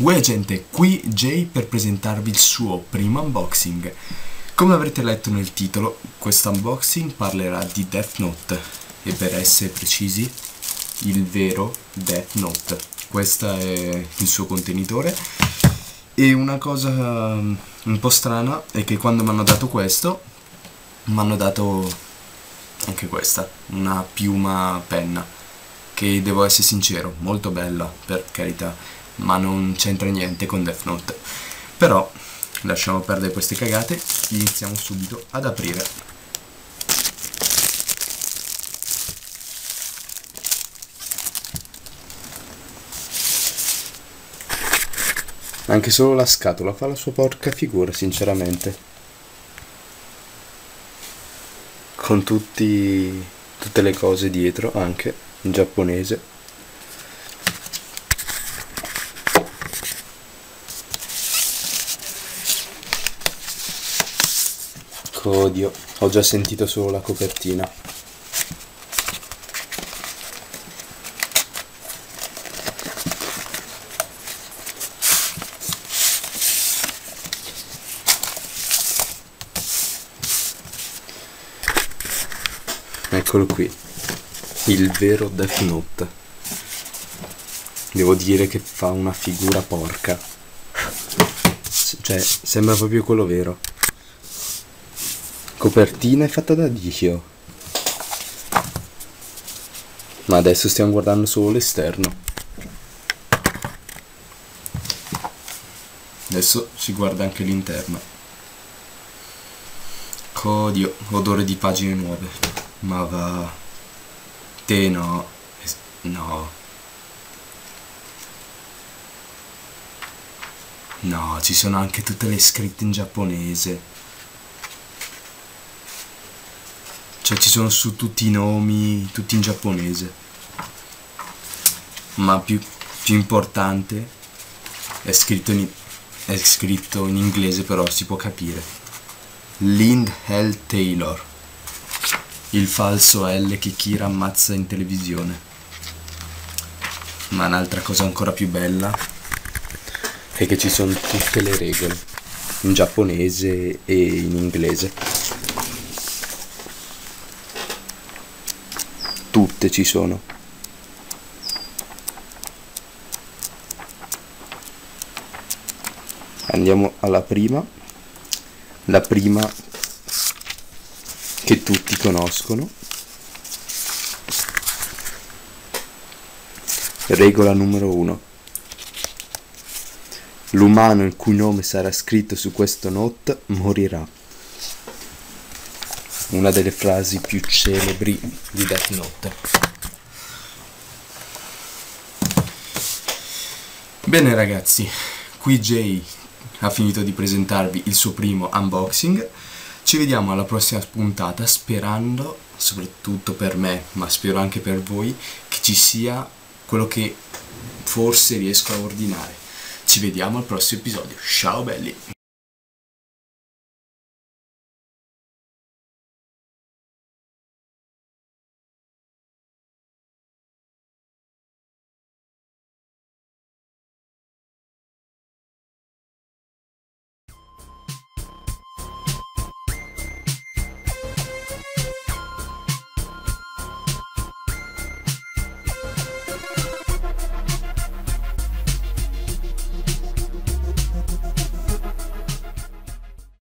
Uè gente, qui Jay per presentarvi il suo primo unboxing. Come avrete letto nel titolo, questo unboxing parlerà di Death Note e per essere precisi, il vero Death Note. Questo è il suo contenitore e una cosa un po' strana è che quando mi hanno dato questo, mi hanno dato anche questa, una piuma penna, che devo essere sincero, molto bella per carità, ma non c'entra niente con Death Note. Però lasciamo perdere queste cagate, iniziamo subito ad aprire. Anche solo la scatola fa la sua porca figura, sinceramente, con tutte le cose dietro, anche in giapponese. Oddio, ho già sentito solo la copertina. Eccolo qui, il vero Death Note. Devo dire che fa una figura porca. Cioè, sembra proprio quello vero. Copertina è fatta da Dio. Ma adesso stiamo guardando solo l'esterno. Adesso si guarda anche l'interno. Oddio, odore di pagine nuove. Ma va. Te no. No. No, ci sono anche tutte le scritte in giapponese. Cioè ci sono su tutti i nomi, tutti in giapponese. Ma più importante è scritto in inglese, però si può capire. Lind L. Taylor, il falso L che Kira ammazza in televisione. Ma un'altra cosa ancora più bella è che ci sono tutte le regole in giapponese e in inglese. Tutte ci sono. Andiamo alla prima. La prima che tutti conoscono. Regola numero 1. L'umano il cui nome sarà scritto su questo note morirà. Una delle frasi più celebri di Death Note. Bene ragazzi, qui Jay ha finito di presentarvi il suo primo unboxing. Ci vediamo alla prossima puntata, sperando, soprattutto per me, ma spero anche per voi, che ci sia quello che forse riesco a ordinare. Ci vediamo al prossimo episodio. Ciao belli!